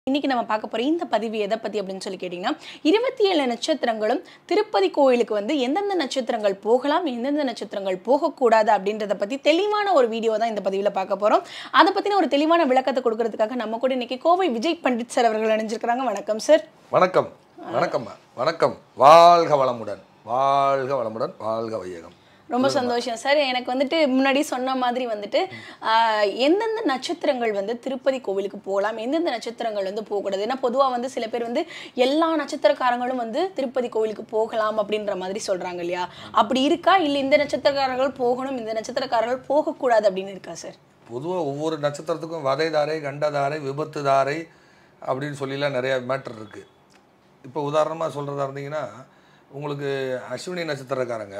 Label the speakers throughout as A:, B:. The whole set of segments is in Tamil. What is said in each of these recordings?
A: இன்னைக்கு நம்ம பார்க்க போற இந்த பதிவு எதை பத்தி அப்படின்னு சொல்லி கேட்டீங்கன்னா 27 நட்சத்திரங்களும் திருப்பதி கோயிலுக்கு வந்து எந்தெந்த நட்சத்திரங்கள் போகலாம் எந்தெந்த நட்சத்திரங்கள் போகக்கூடாது அப்படின்றத பத்தி தெளிவான ஒரு வீடியோ தான் இந்த பதிவில் பார்க்க போறோம். அதை பத்தின ஒரு தெளிவான விளக்கத்தை கொடுக்கறதுக்காக நம்ம கூட இன்னைக்கு கோவை விஜய் பண்டிட் சார் அவர்கள் இணைஞ்சிருக்காங்க. வணக்கம் சார்.
B: வணக்கம். வணக்கம் வணக்கம். வாழ்க வளமுடன், வாழ்க வளமுடன், வாழ்க வையகம்.
A: ரொம்ப சந்தோஷம் சார். எனக்கு வந்துட்டு முன்னாடி சொன்ன மாதிரி வந்துட்டு எந்தெந்த நட்சத்திரங்கள் வந்து திருப்பதி கோவிலுக்கு போகலாம் எந்தெந்த நட்சத்திரங்கள் வந்து போகக்கூடாது. ஏன்னா பொதுவாக வந்து சில பேர் வந்து எல்லா நட்சத்திரக்காரங்களும் வந்து திருப்பதி கோவிலுக்கு போகலாம் அப்படின்ற மாதிரி சொல்றாங்க இல்லையா? அப்படி இருக்கா இல்லை இந்த நட்சத்திரக்காரர்கள் போகணும் இந்த நட்சத்திரக்காரர்கள் போகக்கூடாது அப்படின்னு இருக்கா சார்?
B: பொதுவாக ஒவ்வொரு நட்சத்திரத்துக்கும் வதைதாரை, கண்டதாரை, விபத்துதாரை அப்படின்னு சொல்லிலாம் நிறைய மேட்டர் இருக்குது. இப்போ உதாரணமாக சொல்கிறதா இருந்தீங்கன்னா உங்களுக்கு அஸ்வினி நட்சத்திரக்காரங்க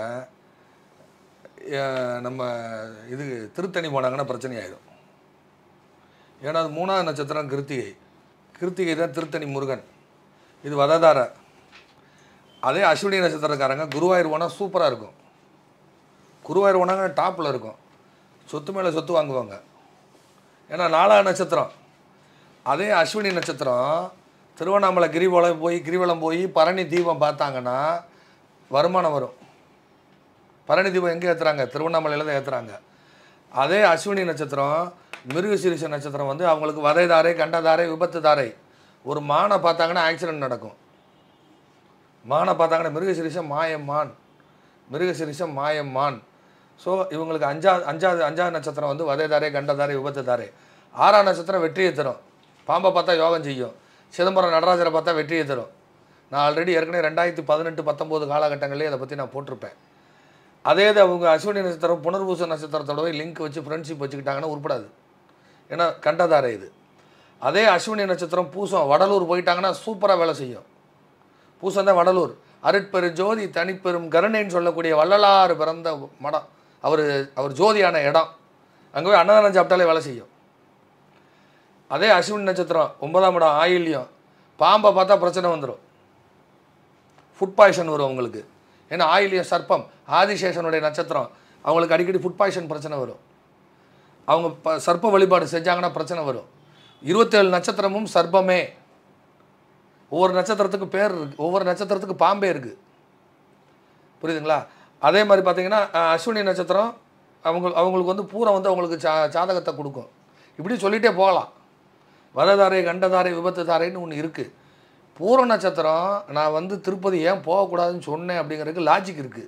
B: நம்ம இது திருத்தணி போனாங்கன்னா பிரச்சனை ஆகிடும். ஏன்னா அது 3ஆவது நட்சத்திரம் கிருத்திகை. கிருத்திகை தான் திருத்தணி முருகன், இது வததாரை. அதே அஸ்வினி நட்சத்திரக்காரங்க குருவாயூர் போனால் சூப்பராக இருக்கும். குருவாயூர் போனாங்க டாப்பில் இருக்கும், சொத்து மேலே சொத்து வாங்குவாங்க. ஏன்னா 4ஆவது நட்சத்திரம். அதே அஸ்வினி நட்சத்திரம் திருவண்ணாமலை கிரிவலம் போய் பரணி தீபம் பார்த்தாங்கன்னா வருமானம் வரும். பரணி தீபம் எங்கே ஏற்றுறாங்க? திருவண்ணாமலையில் தான் ஏற்றுறாங்க. அதே அஸ்வினி நட்சத்திரம் மிருகசீரிஷ நட்சத்திரம் வந்து அவங்களுக்கு வதைதாரை, கண்டதாரை, விபத்துதாரை. ஒரு மானை பார்த்தாங்கன்னா ஆக்சிடென்ட் நடக்கும். மானை பார்த்தாங்கன்னா மிருகசீரிஷம் மாயம்மான். ஸோ இவங்களுக்கு அஞ்சாவது நட்சத்திரம் வந்து வதைதாரை, கண்டதாரை, விபத்துதாரை. 6ஆம் நட்சத்திரம் வெற்றியை தரும். பாம்பை பார்த்தா யோகம் செய்யும். சிதம்பரம் நடராஜரை பார்த்தா வெற்றியை தரும். நான் ஆல்ரெடி ஏற்கனவே 2018-19 காலகட்டங்களே அதை பற்றி நான் போட்டிருப்பேன். அதே அவங்க அஸ்வினி நட்சத்திரம் புனர்பூச நட்சத்திரத்தோட லிங்க் வச்சு ஃப்ரெண்ட்ஷிப் வச்சுக்கிட்டாங்கன்னா உருப்படாது. ஏன்னா கண்டதாரை இது. அதே அஸ்வினி நட்சத்திரம் பூசம் வடலூர் போயிட்டாங்கன்னா சூப்பராக வேலை செய்யும். பூசம் தான் வடலூர். அருட்பெரு ஜோதி தனிப்பெரும் கருணைன்னு சொல்லக்கூடிய வள்ளலார் பிறந்த மடம், அவர் ஜோதியான இடம். அங்கே போய் அன்னதானம் சாப்பிட்டாலே வேலை செய்யும். அதே அஸ்வினி நட்சத்திரம் 9ஆம் இடம் ஆயில்யம். பாம்பை பார்த்தா பிரச்சனை வந்துடும், ஃபுட் பாய்சன் வரும் அவங்களுக்கு. ஏன்னா ஆயில்யம் சர்ப்பம், ஆதிசேஷனுடைய நட்சத்திரம். அவங்களுக்கு அடிக்கடி ஃபுட் பாய்சன் பிரச்சனை வரும். அவங்க சர்ப்ப வழிபாடு செஞ்சாங்கன்னா பிரச்சனை வரும். 27 நட்சத்திரமும் சர்ப்பமே. ஒவ்வொரு நட்சத்திரத்துக்கு பேர் இருக்குது, ஒவ்வொரு நட்சத்திரத்துக்கு பாம்பே இருக்குது. புரியுதுங்களா? அதே மாதிரி பார்த்தீங்கன்னா அஸ்வினி நட்சத்திரம் அவங்களுக்கு வந்து பூரம் வந்து அவங்களுக்கு சாதகத்தை கொடுக்கும். இப்படி சொல்லிகிட்டே போகலாம். வததாரை, கண்டதாரை, விபத்துதாரைன்னு ஒன்று இருக்குது. பூர நட்சத்திரம் நான் வந்து திருப்பதி ஏன் போகக்கூடாதுன்னு சொன்னேன் அப்படிங்கிறதுக்கு லாஜிக் இருக்குது.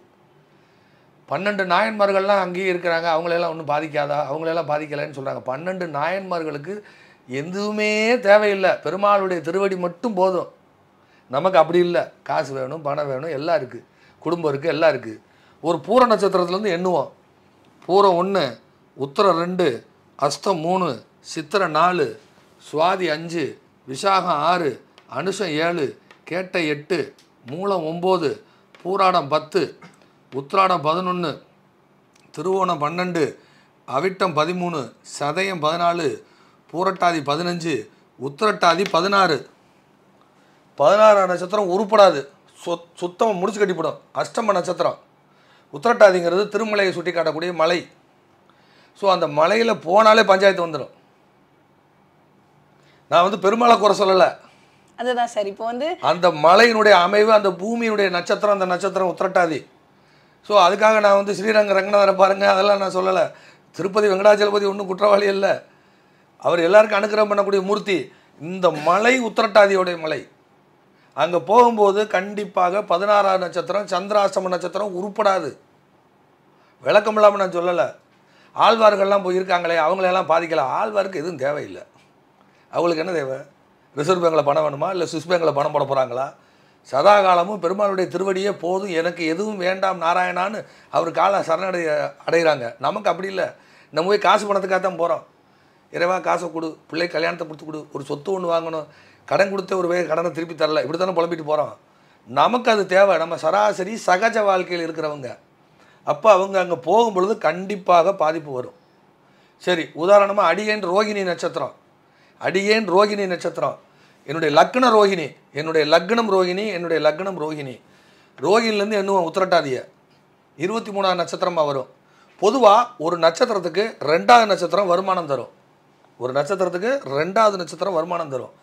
B: 12 நாயன்மார்கள்லாம் அங்கேயே இருக்கிறாங்க, அவங்களெல்லாம் ஒன்றும் பாதிக்காதா, அவங்களெல்லாம் பாதிக்கலைன்னு சொல்கிறாங்க. 12 நாயன்மார்களுக்கு எதுவுமே தேவையில்லை, பெருமாளுடைய திருவடி மட்டும் போதும். நமக்கு அப்படி இல்லை. காசு வேணும், பணம் வேணும், எல்லாம் இருக்குது, குடும்பம் இருக்குது, எல்லாம் இருக்குது. ஒரு பூர நட்சத்திரத்துலேருந்து எண்ணுவோம். பூரம் 1, உத்திரம் 2, அஸ்தம் 3, சித்திரை 4, சுவாதி 5, விசாகம் 6, அனுஷம் 7, கேட்டை 8, மூலம் 9, பூராடம் 10, உத்திராடம் 11, திருவோணம் 12, அவிட்டம் 13, சதயம் 14, பூரட்டாதி 15, உத்திரட்டாதி 16. 16ஆம் நட்சத்திரம் உருப்படாது, சுத்தமாக முடிச்சு கட்டிப்படும். அஷ்டம நட்சத்திரம். உத்திரட்டாதிங்கிறது திருமலையை சுட்டி காட்டக்கூடிய மலை. ஸோ அந்த மலையில் போனாலே பஞ்சாயத்து வந்துடும். நான் வந்து பெருமாளை குறை சொல்லலை,
A: அதுதான் சார். இப்போ வந்து
B: அந்த மலையினுடைய அமைவு, அந்த பூமியினுடைய நட்சத்திரம், அந்த நட்சத்திரம் உத்திரட்டாதி. ஸோ அதுக்காக நான் வந்து ஸ்ரீரங்க ரங்கநாதரை பாருங்கள் அதெல்லாம் நான் சொல்லலை. திருப்பதி வெங்கடாச்சலபதி ஒன்றும் குற்றவாளி இல்லை, அவர் எல்லாருக்கும் அனுகிரகம் பண்ணக்கூடிய மூர்த்தி. இந்த மலை உத்திரட்டாதியோடைய மலை. அங்கே போகும்போது கண்டிப்பாக 16ஆம் நட்சத்திரம் சந்திராஷ்டம நட்சத்திரம் உருப்படாது. விளக்கம் இல்லாமல் நான் சொல்லலை. ஆழ்வார்கள்லாம் போயிருக்காங்களே, அவங்களெல்லாம் பாதிக்கலை. ஆழ்வாருக்கு எதுவும் தேவையில்லை. அவங்களுக்கு என்ன தேவை? ரிசர்வ் பேங்கில் பணம் வேணுமா, இல்லை சுவிஸ் பேங்கில் பணம் போட போகிறாங்களா? சதா காலமும் பெருமாளுடைய திருவடியே போதும், எனக்கு எதுவும் வேண்டாம் நாராயணான்னு அவர் காலை அடைகிறாங்க. நமக்கு அப்படி இல்லை. நம்ம போய் காசு பணத்துக்காக தான் போகிறோம். இறைவா காசை கொடு, பிள்ளை கல்யாணத்தை கொடுத்து கொடு, ஒரு சொத்து ஒன்று வாங்கணும், கடன் கொடுத்த ஒரு கடனை திருப்பி தரல, இப்படி தானே புலம்பிட்டு போகிறோம். நமக்கு அது தேவை. நம்ம சராசரி சகஜ வாழ்க்கையில் இருக்கிறவங்க. அப்போ அவங்க அங்கே போகும்பொழுது கண்டிப்பாக பாதிப்பு வரும். சரி, உதாரணமாக அடியேன் ரோகிணி நட்சத்திரம். அடியேன் ரோகிணி நட்சத்திரம் என்னுடைய லக்ன ரோகிணி, என்னுடைய லக்னம் ரோகிணி, என்னுடைய லக்னம் ரோகிணி. ரோகிணிலேருந்து எண்ணுவோம் உத்திரட்டாதியை. 23ஆம் நட்சத்திரமாக வரும். பொதுவாக ஒரு நட்சத்திரத்துக்கு 2ஆவது நட்சத்திரம் வருமானம் தரும். ஒரு நட்சத்திரத்துக்கு 2வது நட்சத்திரம் வருமானம் தரும்.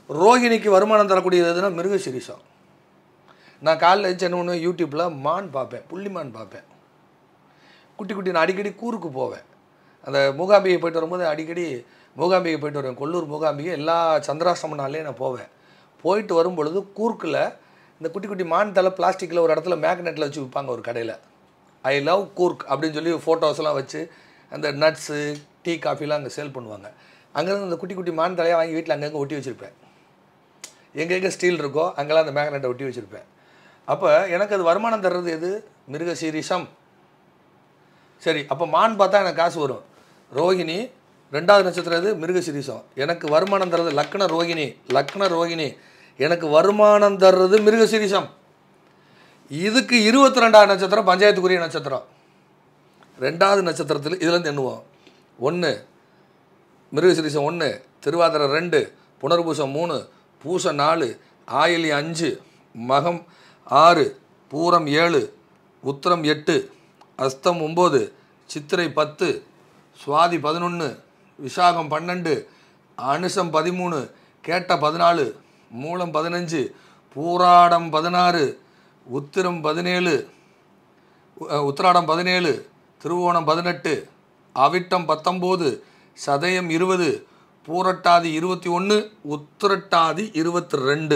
B: ரோகிணிக்கு வருமானம் தரக்கூடியது எதுனா மிருகசீரிஷம். நான் காலைல எழுந்து என்ன பண்ணுவேன், யூடியூப்பில் மான் பார்ப்பேன், புள்ளிமான் பார்ப்பேன். குட்டி குட்டி நான் அடிக்கடி கூருக்கு போவேன். அந்த மூகாம்பிகை போயிட்டு வரும்போது அடிக்கடி மூகாம்பிகை போயிட்டு வருவேன். கொல்லூர் மூகாம்பிகை எல்லா சந்திராஷ்டம நாள்லேயும் நான் போவேன். போயிட்டு வரும்பொழுது கூர்க்கில் இந்த குட்டி குட்டி மான் தலை பிளாஸ்டிக்கில் ஒரு இடத்துல மேக்னெட்டில் வச்சு விற்பாங்க ஒரு கடையில். ஐ லவ் கூர்க் அப்படின்னு சொல்லி ஃபோட்டோஸ்லாம் வச்சு அந்த நட்ஸு டீ காஃபிலாம் அங்கே சேல் பண்ணுவாங்க. அங்கேருந்து அந்த குட்டி குட்டி மான் தலையாக வாங்கி வீட்டில் அங்கங்கே ஒட்டி வச்சுருப்பேன். எங்கெங்கே ஸ்டீல் இருக்கோ அங்கெல்லாம் அந்த மேக்னெட்டை ஒட்டி வச்சுருப்பேன். அப்போ எனக்கு அது வருமானம் தர்றது எது, மிருகசீரிஷம். சரி, அப்போ மான் பார்த்தா எனக்கு காசு வரும். ரோகிணி 2வது நட்சத்திரம் எது, மிருகசீரிஷம். எனக்கு வருமானம் தர்றது லக்ன ரோகிணி எனக்கு வருமானம் தர்றது மிருகசீரிஷம். இதுக்கு 22வது நட்சத்திரம் பஞ்சாயத்துக்குரிய நட்சத்திரம். 2வது நட்சத்திரத்தில் இதுலேருந்து எண்ணுவோம். 1 மிருகசீரிஷம் 1, திருவாதிரை 2, புனர்பூசம் 3, பூசம் 4, ஆயிலி 5, மகம் 6, பூரம் 7, உத்திரம் 8, அஸ்தம் 9, சித்திரை 10, சுவாதி 11, விசாகம் 12, அனுசம் 13, கேட்ட 14, மூலம் 15, பூராடம் 16, உத்திரம் 17, உத்திராடம் 17, திருவோணம் 18, அவிட்டம் 19, சதயம் 20, பூரட்டாதி 21, உத்திரட்டாதி 22.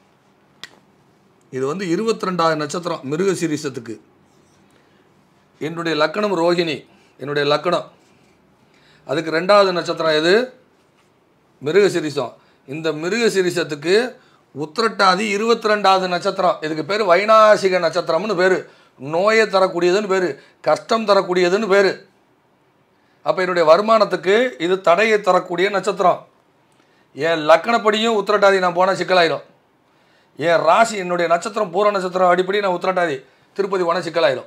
B: இது வந்து 22வது நட்சத்திரம் மிருகசீரிஷத்துக்கு. என்னுடைய லக்கணம் ரோகிணி, என்னுடைய லக்கணம். அதுக்கு 2வது நட்சத்திரம் எது, மிருகசீரிஷம். இந்த மிருகசீரிஷத்துக்கு உத்திரட்டாதி 22வது நட்சத்திரம். இதுக்கு பேர் வைநாசிக நட்சத்திரம்னு பேர். நோயை தரக்கூடியதுன்னு பேர், கஷ்டம் தரக்கூடியதுன்னு பேர். அப்போ என்னுடைய வருமானத்துக்கு இது தடையை தரக்கூடிய நட்சத்திரம். என் லக்கணப்படியும் உத்திரட்டாதி நான் போனால் சிக்கலாயிரும். என் ராசி என்னுடைய நட்சத்திரம் பூர நட்சத்திரம் அடிப்படி நான் உத்திரட்டாதி திருப்பதி போனால் சிக்கலாயிரும்.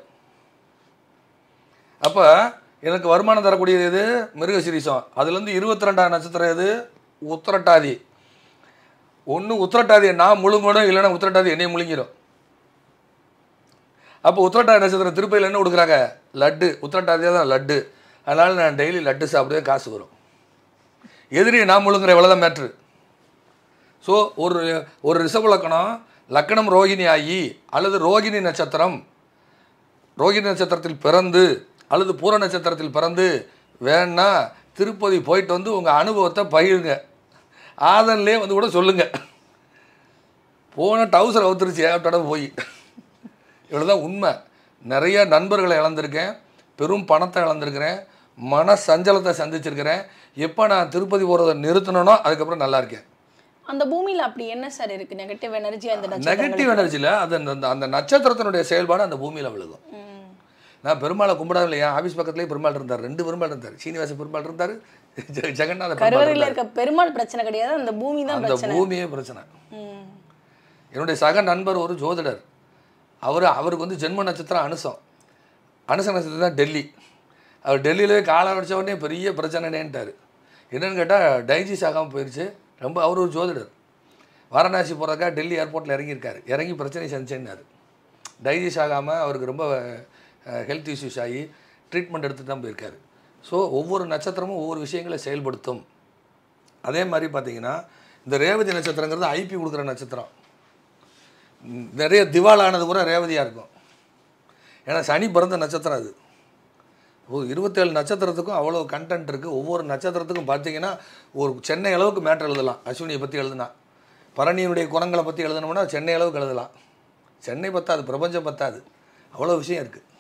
B: அப்போ எனக்கு வருமானம் தரக்கூடியது எது, மிருகசீரிஷம். அதுலேருந்து 22வது நட்சத்திரம் எது, உத்திரட்டாதி. ஒன்று உத்திரட்டாதியை நான் முழுங்கணும், இல்லைன்னா உத்திரட்டாதி என்னையை முழுங்கிடும். அப்போ உத்திரட்டாதி நட்சத்திரம் திருப்பதியில் என்ன கொடுக்குறாங்க, லட்டு. உத்திரட்டாதியாக தான் லட்டு. அதனால் நான் டெய்லி லட்டு சாப்பிடுவே, காசு வரும். எதிரியை நான் முழுங்குற இவ்வளோதான் மேட்ரு. ஸோ ஒரு ரிஷப லக்கணம் ரோகிணி ஆகி அல்லது ரோகிணி நட்சத்திரத்தில் பிறந்து அல்லது பூர நட்சத்திரத்தில் பிறந்து வேணா திருப்பதி போயிட்டு வந்து உங்கள் அனுபவத்தை பகிருங்க. ஆதன்லேயே வந்து கூட சொல்லுங்கள், போன டவுசர் அவுத்துருச்சு ஏட்டோட போய். இவ்வளோதான் உண்மை. நிறைய நண்பர்களை இழந்திருக்கேன், பெரும் பணத்தை இழந்திருக்கிறேன், மன சஞ்சலத்தை சந்திச்சிருக்கிறேன். எப்போ நான் திருப்பதி போகிறத நிறுத்தினோ அதுக்கப்புறம் நல்லா இருக்கேன்.
A: அந்த பூமியில் அப்படி என்ன சார் இருக்குது, நெகட்டிவ் எனர்ஜி? அந்த
B: நெகட்டிவ் எனர்ஜியில் அது அந்த நட்சத்திரத்தினுடைய செயல்பாடு அந்த பூமியில் விழுகும். நான் பெருமாளை கும்பிடாத இல்லையா, ஆஃபீஸ் பக்கத்துலேயே பெருமாள் இருந்தார், 2 பெருமாள் இருந்தார். சீனிவாச பெருமாள் இருந்தார், ஜெகநாத
A: கருவறையில் இருக்க பெருமாள் பிரச்சனை கிடையாது, அந்த பூமி தான்
B: அந்த பூமியே பிரச்சனை. என்னுடைய சக நண்பர் ஒரு ஜோதிடர். அவருக்கு வந்து ஜென்ம நட்சத்திரம் அனுசம் நட்சத்திரம் தான் டெல்லி. அவர் டெல்லியிலே காலம் அடித்த உடனே பெரிய பிரச்சனைன்ட்டார். என்னென்னு கேட்டால் டைஜிஸ் ஆகாமல் போயிடுச்சு. ரொம்ப அவர் ஒரு ஜோதிடர். வாரணாசி போகிறதுக்காக டெல்லி ஏர்போர்ட்டில் இறங்கியிருக்காரு. இறங்கி பிரச்சனை செஞ்சுன்னார். டைஜிஸ் ஆகாமல் அவருக்கு ரொம்ப ஹெல்த் இஷ்யூஸ் ஆகி ட்ரீட்மெண்ட் எடுத்துகிட்டு தான் போயிருக்காரு. ஸோ ஒவ்வொரு நட்சத்திரமும் ஒவ்வொரு விஷயங்களை செயல்படுத்தும். அதே மாதிரி பார்த்திங்கன்னா இந்த ரேவதி நட்சத்திரங்கிறது ஐபி கொடுக்குற நட்சத்திரம். நிறைய திவாலானது கூட ரேவதியாக இருக்கும். ஏன்னா சனி பிறந்த நட்சத்திரம் அது. 27 நட்சத்திரத்துக்கும் அவ்வளோ கண்டென்ட் இருக்குது. ஒவ்வொரு நட்சத்திரத்துக்கும் பார்த்திங்கன்னா ஒரு சென்னை அளவுக்கு மேட்ரு எழுதலாம். அஸ்வினியை பற்றி எழுதுனா, பரணியினுடைய குணங்களை பற்றி எழுதணும்னா சென்னை அளவுக்கு எழுதலாம். சென்னை பத்தாது, பிரபஞ்சம் பத்தாது, அவ்வளோ விஷயம் இருக்குது.